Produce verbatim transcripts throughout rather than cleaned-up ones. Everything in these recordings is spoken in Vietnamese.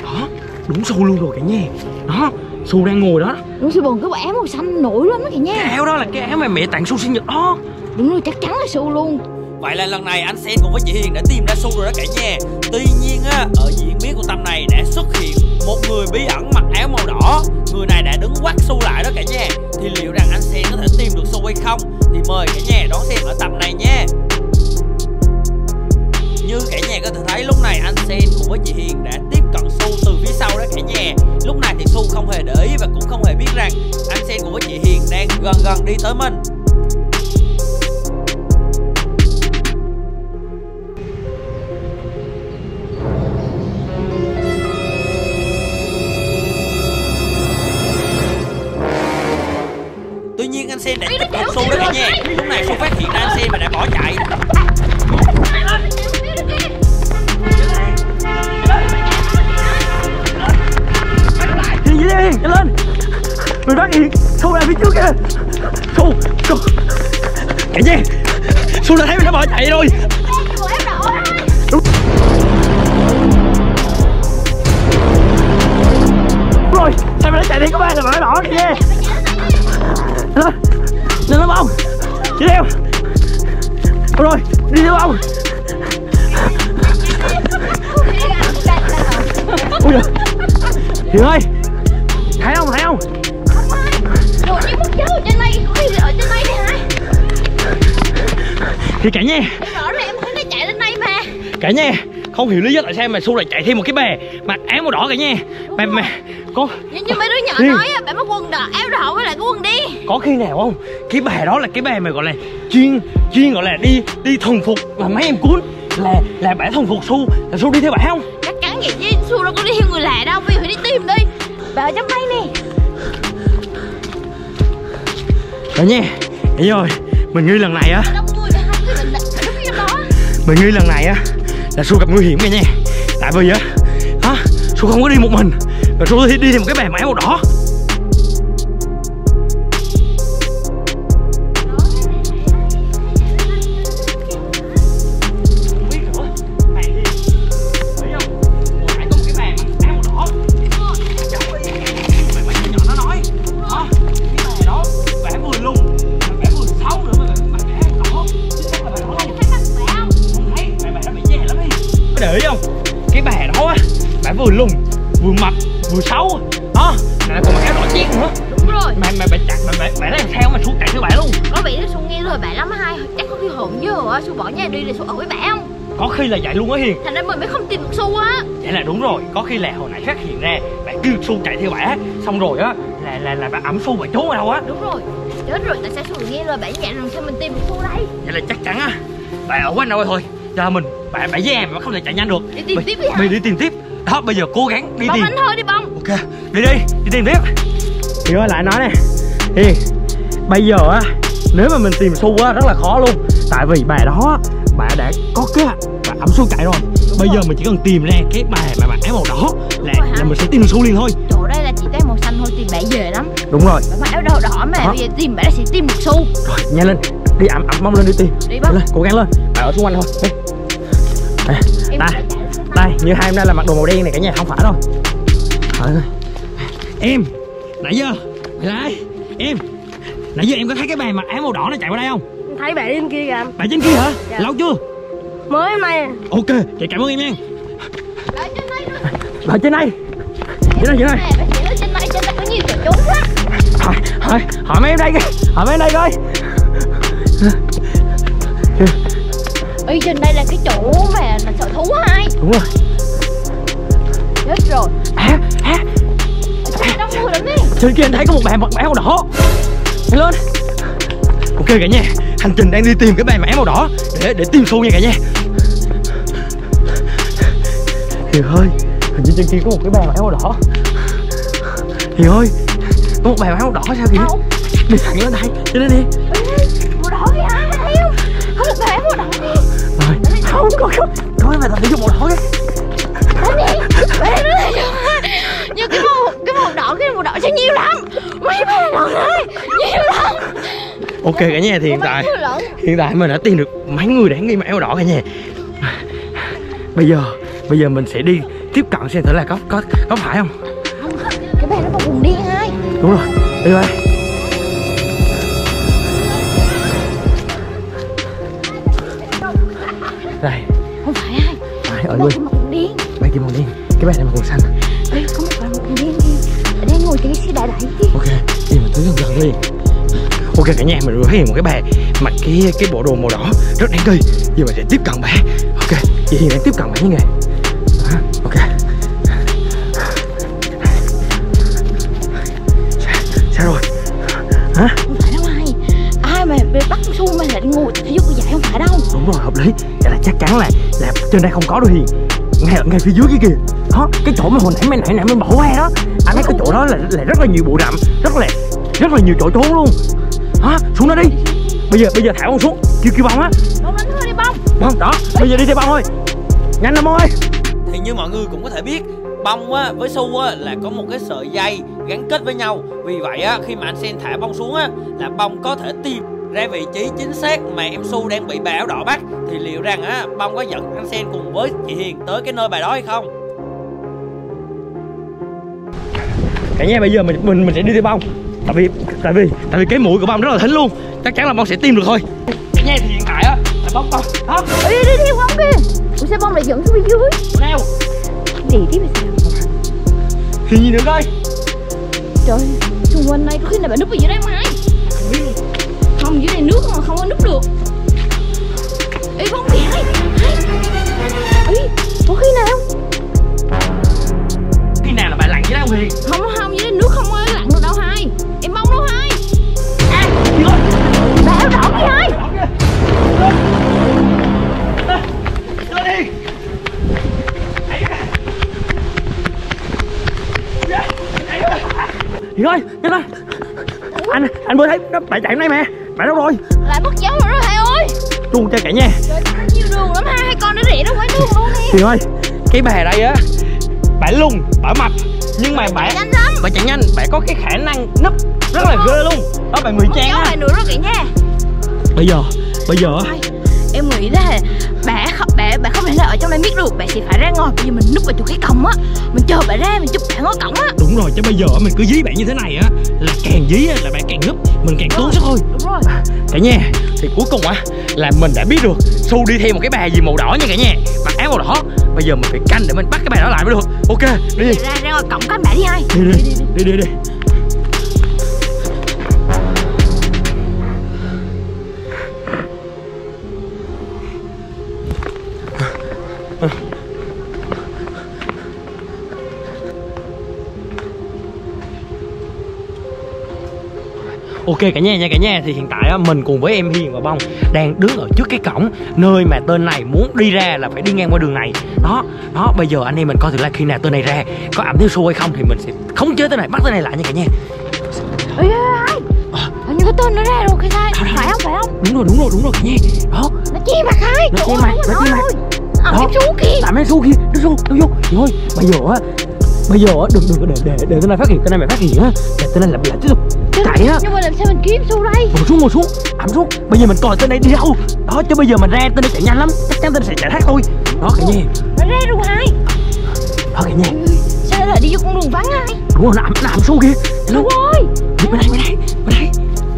Đó, đúng Su luôn rồi cả nhà. Đó, Su đang ngồi đó. Đúng Su bồn cái quả áo màu xanh nổi lắm đó cả nhà. Cái áo đó là cái áo mà mẹ tặng Su sinh nhật đó. Đúng rồi, chắc chắn là Su luôn. Vậy là lần này anh Sen cùng với chị Hiền đã tìm ra Su rồi đó cả nhà. Tuy nhiên á, ở diễn biến của tập này đã xuất hiện một người bí ẩn mặc áo màu đỏ. Người này đã đứng quắt Su lại đó cả nhà. Thì liệu rằng anh Sen có thể tìm được Su hay không? Thì mời cả nhà đón xem ở tập này nha. Như cả nhà có thể thấy lúc này anh Sen cùng với chị Hiền đã tiếp cận Su từ phía sau đó cả nhà. Lúc này thì Su không hề để ý và cũng không hề biết rằng anh Sen cùng với chị Hiền đang gần gần đi tới mình. Tuy nhiên anh Sen đã tiếp cận Su đó cả nhà. Lúc này Su phát hiện ra anh Sen mà đã bỏ chạy. Hiền, Hiền, Hiền, lên. Người đó Hiền, Su ra phía trước kìa. Su, Su. Cả nhà, Su đã thấy mình đã bỏ chạy rồi. Đúng rồi, sao mình đã chạy đi có ba là bỏ đỏ kìa nha. Lên, lên lên bông. Đi theo. Đúng rồi, đi theo bông. Ui giời. Hiền ơi, thấy không, thấy không? Không ai. Đồ như mất dấu ở trên đây, có khi ở trên đây nè hả? Thì cả nhà, Rõ ràng em thấy nó chạy lên đây mà. cả nhà không hiểu lý do tại sao mà Su lại chạy thêm một cái bè mặc áo màu đỏ cả nhà. Mà mà có Nhưng như mấy đứa nhỏ Hiền. nói á, bạn mặc quần đỏ, áo đỏ với lại cái quần đi. có khi nào không? Cái bè đó là cái bè mà gọi là chuyên chuyên gọi là đi đi thuần phục và mấy em cuốn là là bả thuần phục Su, là Su đi theo bả không? Chắc chắn vậy chứ, Su đâu có đi theo người lạ đâu, bây giờ phải đi tìm đi. Bà ở trong đây nè. Cả nhà, hiểu rồi, mình nghi lần này á, Đông người hai cái mình đứng cái trong đó. mình nghi lần này á là Su gặp nguy hiểm cả nhà. Tại vì á, hả, Su không có đi một mình, mà Su đi đi theo một cái bè mặc áo màu đỏ. Để ý không? Cái bè đó á, bả vừa lùn, vừa mập, vừa xấu. Đó, là còn mặc áo đỏ chét nữa. Đúng rồi. Mà mà bả chặt mà bả bả làm sao mà Su chạy theo bả luôn. Có vẻ là Su nghe lời bạn lắm hai. Chắc có khi hồn với rồi Su bỏ nhà đi để Su ở với bạn không? Có khi là vậy luôn á Hiền. Thành ra mình mới không tìm được Su á. Vậy là đúng rồi, có khi là hồi nãy phát hiện ra bả kêu Su chạy theo bả, xong rồi á là là là bả ẵm Su bả trốn ở đâu á. Đúng rồi. Chết rồi, tại sao Su lại nghe lời bạn vậy, làm sao mình tìm được Su đây? Vậy là chắc chắn á bả ở quanh đâu thôi. Giờ mình bả bả với em mà không thể chạy nhanh được. Đi tìm Mình- tiếp đi hả? Mình đi tìm tiếp. Đó, bây giờ cố gắng đi Bông tìm. anh thôi đi Bông. Ok, đi đi, đi tìm tiếp. Hiền ơi, lại nói nè Hiền, bây giờ á, nếu mà mình tìm Su á rất là khó luôn. Tại vì bà đó, bà đã có kế hoạch, bà ẵm Su chạy rồi. Đúng Bây rồi. giờ mình chỉ cần tìm ra cái bà mà mặc áo màu đỏ là, rồi hả? là mình sẽ tìm được Su liền thôi. Chỗ đây là chỉ tay màu xanh thôi, tìm bạn dễ lắm. Đúng rồi. Bạn mặc áo đỏ đỏ mà, Đó. bây giờ tìm bạn sẽ tìm được Su. Rồi, nhanh lên, đi ẵm ẵm mông lên đi tìm. Đi Bông. Lên, cố gắng lên, bà ở xung quanh thôi. Đây, đây, Em đây, phải chạy lên xe đây, như hai em nay là mặc đồ màu đen này cả nhà, không phải đâu. Trời ơi. Em, nãy giờ, mày là ai? Em, nãy giờ em có thấy cái bà mặc áo màu đỏ này chạy qua đây không? Thấy bạn trên kia kìa. Bà trên kia hả? Dạ. Lâu chưa? Mới hôm nay. Ok, vậy cảm ơn em nha. Ở trên đây nữa. Bà trên đây. Trên đây, trên đây. Nè, bạn chỉ ở trên đây, trên đây có nhiều chỗ trốn lắm. Hỏi, hỏi, hỏi mấy em đây kìa. Hỏi mấy em đây coi. Ở trên đây là cái chỗ mà là sở thú hai. Đúng rồi. Chết rồi. À, à, Ở trên đây đông người lắm đi. trên kia anh thấy có một bà mặc áo màu đỏ. Nhanh lên. Ok cả nhà, hành trình đang đi tìm cái bà mặc áo màu đỏ để để tìm Su nha cả nhà. Hiền ơi, hình như trên kia có một cái bà mặc áo màu đỏ. Hiền ơi, có một bà mặc áo màu đỏ sao kìa? Đâu? Đi thẳng lên đây, đi lên đi. Ê, màu đỏ kìa, thấy không? Có một bạn màu đỏ kìa. Rồi, không, có có có cái bà tập thể dục màu đỏ kìa. Đấy nè. Nhưng cái màu cái màu đỏ cái màu đỏ sẽ nhiều lắm. Mấy màu đỏ này nhiều lắm. Ok cả nhà, thì hiện tại hiện tại mình đã tìm được mấy người đáng nghi mặc áo đỏ cả nhà. Bây giờ bây giờ mình sẽ đi tiếp cận xem thử là có có có phải không. Không, cái bé nó vào vùng đen hai. Đúng rồi, đi ơi. Đây. Không phải ai. Phải ở Bé bên. kia mặc quần đen. Bé kia màu đen, cái bé này mặc quần xanh. Ê, có một bạn mặc quần đen kia đang ngồi trên cái xe đại đại kia. Ok, đi mình tới gần gần đi. Ok cả nhà, mình vừa thấy một cái bà mặc cái cái bộ đồ màu đỏ rất đáng nghi. Giờ mình sẽ tiếp cận bà. Ok, chị Hiền đang tiếp cận bà với nghề. À, ok. Sao rồi? Hả? Không phải đâu ai. Ai mà bị bắt xu mà lại ngồi phía dưới của dạy không phải đâu. Đúng rồi, hợp lý. Vậy là chắc chắn là là trên đây không có đâu Hiền. Ngay ở ngay phía dưới cái kìa. Đó, cái chỗ mà hồi nãy mấy nãy nãy mình bỏ qua đó. Anh thấy cái chỗ đó là là rất là nhiều bụi rậm, rất là rất là nhiều chỗ trốn luôn. Hả? Xuống đó đi. Bây giờ bây giờ thả bông xuống, kêu kêu bông á. Bông đánh thôi đi bông. Bông đó, bây giờ đi theo bông thôi. Nhanh Nam ơi. Thì như mọi người cũng có thể biết, bông á với xu á là có một cái sợi dây gắn kết với nhau. Vì vậy á khi mà anh Sen thả bông xuống á là bông có thể tìm ra vị trí chính xác mà em Su đang bị bà áo đỏ bắt. Thì liệu rằng á bông có dẫn anh Sen cùng với chị Hiền tới cái nơi bà đó hay không? Cả nhà bây giờ mình mình mình sẽ đi theo bông. Tại vì tại vì tại vì cái mũi của bông rất là thính luôn. Chắc chắn là bông sẽ tìm được thôi. Cả nhà thì hiện tại á là bông bông đó. Ê, đi đi theo bông kìa. Ủa sao bông lại dẫn xuống phía dưới? Nào. Đi tiếp là sao? Thì nhìn được coi. Trời, xung quanh đây có khi nào bà núp ở dưới đây không ai? Không, dưới này nước mà không có núp được. Ê bông kìa ai? Ê, có khi nào? Khi nào là bà lặn dưới đây không Hiền? Không không, dưới đây nước không có lặn được đâu hai. Em bông đâu hai. À, đi thôi. Bà áo đỏ kìa hai. Lên đi. Hiền ơi, nhanh lên. Anh anh vừa thấy nó bà chạy hôm nay mà. Bà đâu rồi? Lại mất dấu rồi đó hai ơi. Chuông cho cả nhà. Trời, nhiều đường lắm hai, hai con nó rẻ đâu phải đường luôn đi. Hiền ơi, cái bà đây á, bà lùn, bà mập, nhưng mà bà nhanh lắm. bà chạy nhanh, bà có cái khả năng nấp rất là ghê luôn. Đó bà người trang á. Mất nữa đó cả nhà. Bây giờ, bây giờ á, em nghĩ là bà không bà bà không thể nào ở trong đây biết được, bà sẽ phải ra ngoài. Bây giờ mình núp ở chỗ cái cổng á, mình chờ bà ra, mình chụp bà ngó cổng á. đúng rồi, chứ bây giờ mình cứ dí bạn như thế này á là càng dí á, là bạn càng núp, mình càng tốn sức thôi. Đúng rồi. Cả nhà, thì cuối cùng á là mình đã biết được Su đi theo một cái bà gì màu đỏ nha cả nhà, mặc áo màu đỏ. Bây giờ mình phải canh để mình bắt cái bà đó lại mới được. Ok, đi đi. Ra ra ngoài cổng canh bà đi hai. Đi đi đi đi đi. đi. Ok cả nhà nha cả nhà, thì hiện tại á, mình cùng với em Hiền và Bông đang đứng ở trước cái cổng nơi mà tên này muốn đi ra là phải đi ngang qua đường này. Đó, đó bây giờ anh em mình coi thử là khi nào tên này ra có ẩm theo Su hay không thì mình sẽ khống chế tên này, bắt tên này lại nha cả nhà. Ê ai? Hình như cái tên nó ra rồi cái sai. Phải không? Phải không? Đúng rồi, đúng rồi, đúng rồi cả nhà. Đó. Nó che mặt hai. Nó che mặt, nó che mặt. Ẩm em Su kìa. Ẩm em Su kìa, nó Su, nó vô. Thôi, bây giờ á, bây giờ á đừng đừng để để để tên này phát hiện, tên này mày phát hiện á, để tên này làm lại tiếp tục chạy á. Nhưng mà làm sao mình kiếm Su đây? Ngồi xuống, ngồi xuống, ẩm xuống. Bây giờ mình coi tên này đi đâu. Đó, chứ bây giờ mình ra tên này chạy nhanh lắm, chắc chắn tên này sẽ chạy thoát thôi. Đó cả nhà. Nó ra rồi hai. Đó cả nhà. Sao lại đi vô con đường vắng hai? Đúng rồi, nó ẩm, nó ẩm Su kìa. Đúng rồi. Đi bên đây, bên đây, bên đây.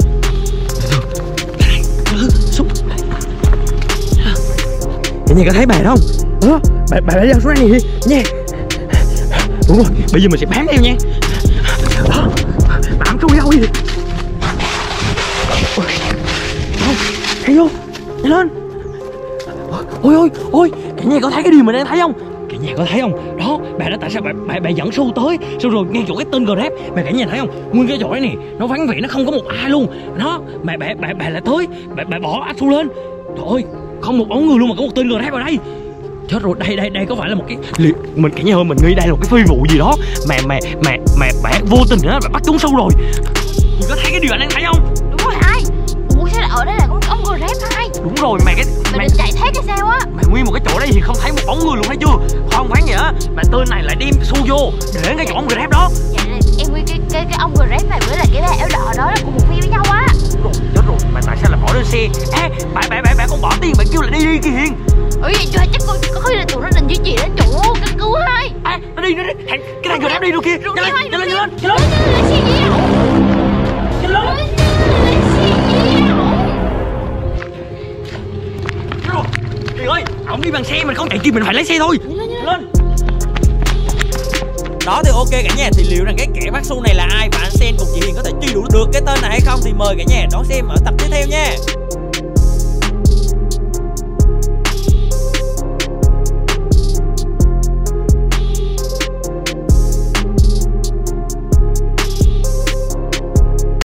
Bên đây, ừ, xuống. Cả nhà có thấy bà không? Đó, bà bà đã xuống đây nè nha. Đúng rồi, bây giờ mình sẽ bám theo nha. Đó, bà ẩm Su đi đâu đi. Thấy vô, nhanh lên. Ôi ôi ôi, cả nhà có thấy cái điều mình đang thấy không? Cả nhà có thấy không? Đó, bà đã tại sao bà bà, bà dẫn Su tới, xong rồi ngay chỗ cái tên Grab, bà cả nhà thấy không? Nguyên cái chỗ này nó vắng vẻ, nó không có một ai luôn. Đó, mà bà bà bà lại tới, bà bà bỏ ách Su lên. Trời ơi, không một bóng người luôn mà có một tên Grab ở đây. Chết rồi, đây đây đây có phải là một cái mình cả nhà ơi, mình nghĩ đây là một cái phi vụ gì đó mà mà mà mà bà vô tình đó bà bắt trúng Su rồi. Chị có thấy cái điều anh đang thấy không? Đúng rồi hai. Ủa sao lại ở đây là có ông Grab hai? Đúng rồi, mà cái Mày định chạy thoát cái sao á? mà nguyên một cái chỗ đây thì không thấy một bóng người luôn, thấy chưa? Khoan khoáng vậy á, mà tên này lại đem Su vô để cái chỗ ông Grab đó. Vậy là em nghĩ cái cái cái ông Grab này với lại cái bà áo đỏ đó là cùng một phi với nhau á. Đúng rồi, chết rồi, mà tại sao lại bỏ lên xe? Ê, bà bà bà bà con bỏ tiền, bà kêu là đi đi kia Hiền. Ủa vậy trời, chắc có, có khi là tụi nó định di chuyển đến chỗ cấp cứu hai. Ê, đi nữa. Thằng cái thằng Grab đi đâu kia. Nhanh lên, nhanh lên, nhanh lên, nhanh lên. Nhanh lên. Trời ơi, ổng đi bằng xe mình không chạy kịp, mình phải lấy xe thôi. Nhanh lên. Đó thì ok cả nhà, thì liệu rằng cái kẻ bắt xu này là ai và anh Sen cùng chị Hiền có thể truy đuổi được cái tên này hay không thì mời cả nhà đón xem ở tập tiếp theo nha.